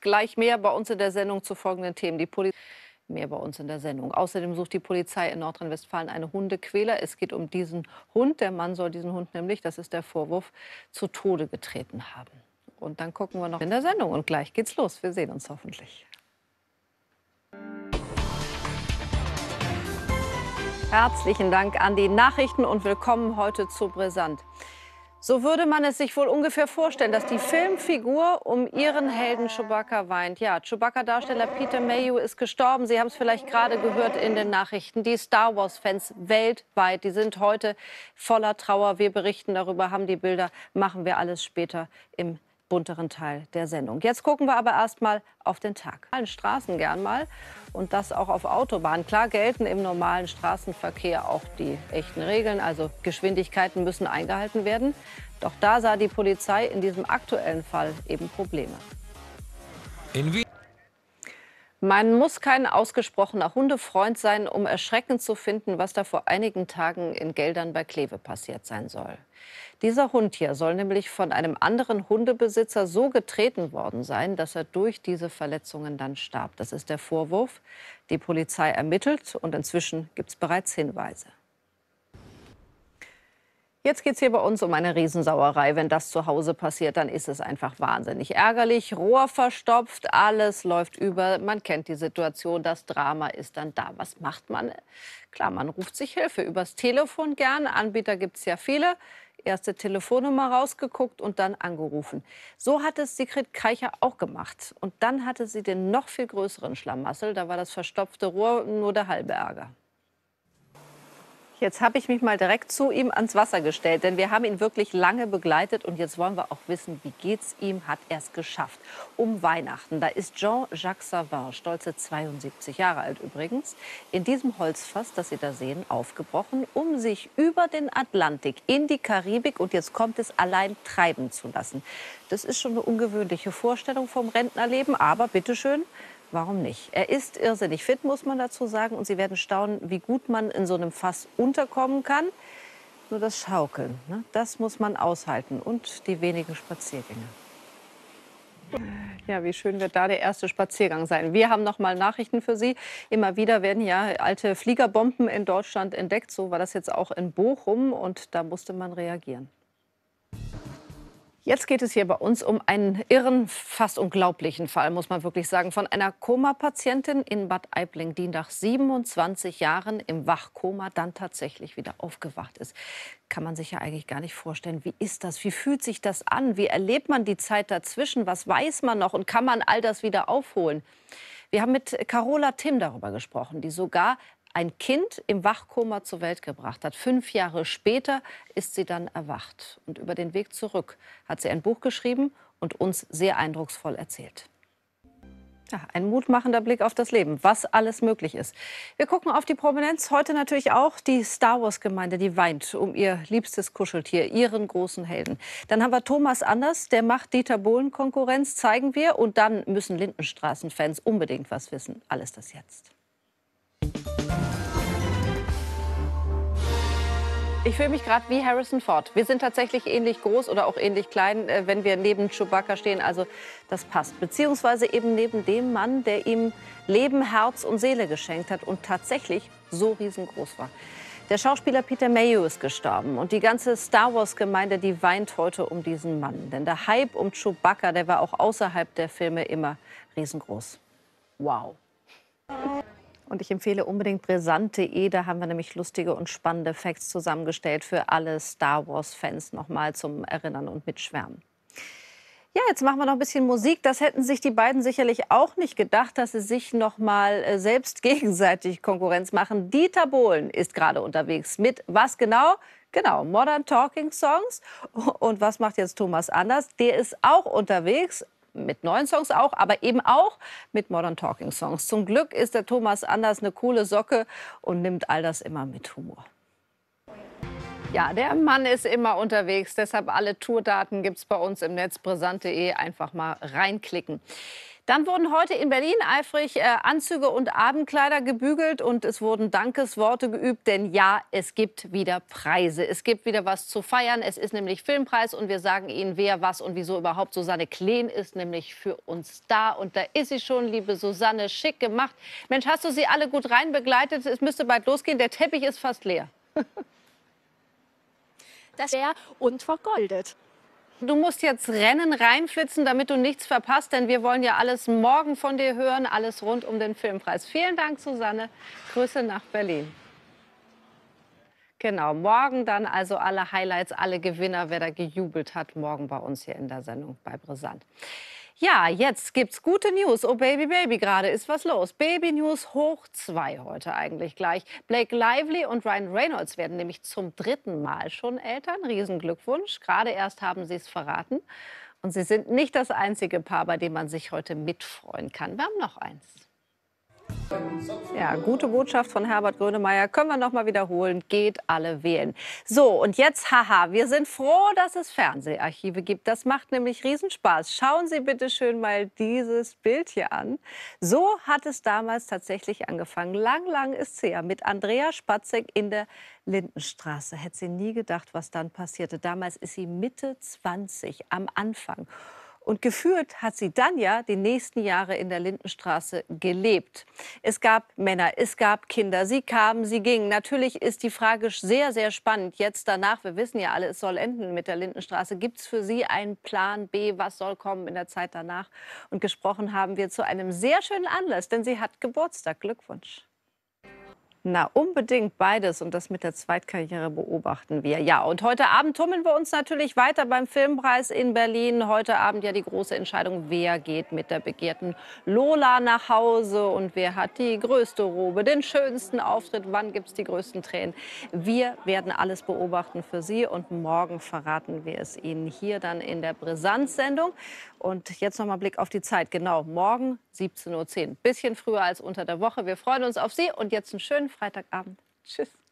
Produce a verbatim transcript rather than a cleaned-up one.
Gleich mehr bei uns in der Sendung zu folgenden Themen. Die Polizei Mehr bei uns in der Sendung. Außerdem sucht die Polizei in Nordrhein-Westfalen eine Hundequäler. Es geht um diesen Hund. Der Mann soll diesen Hund nämlich, das ist der Vorwurf, zu Tode getreten haben. Und dann gucken wir noch in der Sendung. Und gleich geht's los. Wir sehen uns hoffentlich. Herzlichen Dank an die Nachrichten und willkommen heute zu Brisant. So würde man es sich wohl ungefähr vorstellen, dass die Filmfigur um ihren Helden Chewbacca weint. Ja, Chewbacca-Darsteller Peter Mayhew ist gestorben. Sie haben es vielleicht gerade gehört in den Nachrichten. Die Star Wars-Fans weltweit, die sind heute voller Trauer. Wir berichten darüber, haben die Bilder, machen wir alles später im bunteren Teil der Sendung. Jetzt gucken wir aber erst mal auf den Tag. An Straßen gern mal und das auch auf Autobahnen. Klar gelten im normalen Straßenverkehr auch die echten Regeln, also Geschwindigkeiten müssen eingehalten werden. Doch da sah die Polizei in diesem aktuellen Fall eben Probleme. In Wien Man muss kein ausgesprochener Hundefreund sein, um erschreckend zu finden, was da vor einigen Tagen in Geldern bei Kleve passiert sein soll. Dieser Hund hier soll nämlich von einem anderen Hundebesitzer so getreten worden sein, dass er durch diese Verletzungen dann starb. Das ist der Vorwurf. Die Polizei ermittelt und inzwischen gibt es bereits Hinweise. Jetzt geht es hier bei uns um eine Riesensauerei. Wenn das zu Hause passiert, dann ist es einfach wahnsinnig ärgerlich. Rohr verstopft, alles läuft über. Man kennt die Situation, das Drama ist dann da. Was macht man? Klar, man ruft sich Hilfe übers Telefon gern. Anbieter gibt es ja viele. Erste Telefonnummer rausgeguckt und dann angerufen. So hat es Sigrid Kreicher auch gemacht. Und dann hatte sie den noch viel größeren Schlamassel. Da war das verstopfte Rohr nur der halbe Ärger. Jetzt habe ich mich mal direkt zu ihm ans Wasser gestellt, denn wir haben ihn wirklich lange begleitet und jetzt wollen wir auch wissen, wie geht's ihm, hat er es geschafft. Um Weihnachten, da ist Jean-Jacques Savin, stolze zweiundsiebzig Jahre alt übrigens, in diesem Holzfass, das Sie da sehen, aufgebrochen, um sich über den Atlantik in die Karibik und jetzt kommt es allein treiben zu lassen. Das ist schon eine ungewöhnliche Vorstellung vom Rentnerleben, aber bitteschön. Warum nicht? Er ist irrsinnig fit, muss man dazu sagen. Und Sie werden staunen, wie gut man in so einem Fass unterkommen kann. Nur das Schaukeln, ne, das muss man aushalten. Und die wenigen Spaziergänge. Ja, wie schön wird da der erste Spaziergang sein. Wir haben noch mal Nachrichten für Sie. Immer wieder werden ja alte Fliegerbomben in Deutschland entdeckt. So war das jetzt auch in Bochum. Und da musste man reagieren. Jetzt geht es hier bei uns um einen irren, fast unglaublichen Fall, muss man wirklich sagen, von einer Koma-Patientin in Bad Aibling, die nach siebenundzwanzig Jahren im Wachkoma dann tatsächlich wieder aufgewacht ist. Kann man sich ja eigentlich gar nicht vorstellen. Wie ist das? Wie fühlt sich das an? Wie erlebt man die Zeit dazwischen? Was weiß man noch? Und kann man all das wieder aufholen? Wir haben mit Carola Timm darüber gesprochen, die sogar ein Kind im Wachkoma zur Welt gebracht hat. Fünf Jahre später ist sie dann erwacht. Und über den Weg zurück hat sie ein Buch geschrieben und uns sehr eindrucksvoll erzählt. Ja, ein mutmachender Blick auf das Leben, was alles möglich ist. Wir gucken auf die Prominenz. Heute natürlich auch die Star Wars-Gemeinde, die weint um ihr liebstes Kuscheltier, ihren großen Helden. Dann haben wir Thomas Anders, der macht Dieter Bohlen Konkurrenz, zeigen wir. Und dann müssen Lindenstraßen-Fans unbedingt was wissen. Alles das jetzt. Ich fühle mich gerade wie Harrison Ford. Wir sind tatsächlich ähnlich groß oder auch ähnlich klein, wenn wir neben Chewbacca stehen. Also das passt. Beziehungsweise eben neben dem Mann, der ihm Leben, Herz und Seele geschenkt hat und tatsächlich so riesengroß war. Der Schauspieler Peter Mayhew ist gestorben und die ganze Star Wars-Gemeinde, die weint heute um diesen Mann. Denn der Hype um Chewbacca, der war auch außerhalb der Filme immer riesengroß. Wow. Und ich empfehle unbedingt brisant punkt de. Da haben wir nämlich lustige und spannende Facts zusammengestellt für alle Star Wars-Fans nochmal zum Erinnern und Mitschwärmen. Ja, jetzt machen wir noch ein bisschen Musik. Das hätten sich die beiden sicherlich auch nicht gedacht, dass sie sich noch mal selbst gegenseitig Konkurrenz machen. Dieter Bohlen ist gerade unterwegs mit was genau? Genau, Modern Talking Songs. Und was macht jetzt Thomas Anders? Der ist auch unterwegs. Mit neuen Songs auch, aber eben auch mit Modern Talking Songs. Zum Glück ist der Thomas Anders eine coole Socke und nimmt all das immer mit Humor. Ja, der Mann ist immer unterwegs. Deshalb alle Tourdaten gibt es bei uns im Netz brisant punkt de. Einfach mal reinklicken. Dann wurden heute in Berlin eifrig äh, Anzüge und Abendkleider gebügelt und es wurden Dankesworte geübt. Denn ja, es gibt wieder Preise. Es gibt wieder was zu feiern. Es ist nämlich Filmpreis und wir sagen Ihnen, wer, was und wieso überhaupt Susanne Kleen ist nämlich für uns da. Und da ist sie schon, liebe Susanne, schick gemacht. Mensch, hast du sie alle gut rein begleitet? Es müsste bald losgehen. Der Teppich ist fast leer. Das wäre und vergoldet. Du musst jetzt rennen, reinflitzen, damit du nichts verpasst, denn wir wollen ja alles morgen von dir hören, alles rund um den Filmpreis. Vielen Dank, Susanne. Grüße nach Berlin. Genau, morgen dann also alle Highlights, alle Gewinner, wer da gejubelt hat, morgen bei uns hier in der Sendung bei Brisant. Ja, jetzt gibt's gute News. Oh Baby, Baby, gerade ist was los. Baby News hoch zwei heute eigentlich gleich. Blake Lively und Ryan Reynolds werden nämlich zum dritten Mal schon Eltern. Riesenglückwunsch. Gerade erst haben sie es verraten. Und sie sind nicht das einzige Paar, bei dem man sich heute mitfreuen kann. Wir haben noch eins. Ja, gute Botschaft von Herbert Grönemeyer. Können wir noch mal wiederholen. Geht alle wählen. So, und jetzt, haha, wir sind froh, dass es Fernseharchive gibt. Das macht nämlich Riesenspaß. Schauen Sie bitte schön mal dieses Bild hier an. So hat es damals tatsächlich angefangen. Lang, lang ist es her. Mit Andrea Spatzek in der Lindenstraße. Hätte sie nie gedacht, was dann passierte. Damals ist sie Mitte zwanzig, am Anfang. Und geführt hat sie dann ja die nächsten Jahre in der Lindenstraße gelebt. Es gab Männer, es gab Kinder, sie kamen, sie gingen. Natürlich ist die Frage sehr, sehr spannend. Jetzt danach, wir wissen ja alle, es soll enden mit der Lindenstraße. Gibt es für Sie einen Plan B? Was soll kommen in der Zeit danach? Und gesprochen haben wir zu einem sehr schönen Anlass, denn sie hat Geburtstag. Glückwunsch. Na, unbedingt beides und das mit der Zweitkarriere beobachten wir. Ja, und heute Abend tummeln wir uns natürlich weiter beim Filmpreis in Berlin. Heute Abend ja die große Entscheidung, wer geht mit der begehrten Lola nach Hause und wer hat die größte Robe, den schönsten Auftritt, wann gibt es die größten Tränen. Wir werden alles beobachten für Sie und morgen verraten wir es Ihnen hier dann in der Brisanz-Sendung. Und jetzt noch mal Blick auf die Zeit. Genau, morgen siebzehn Uhr zehn. Bisschen früher als unter der Woche. Wir freuen uns auf Sie und jetzt einen schönen Freitagabend. Tschüss.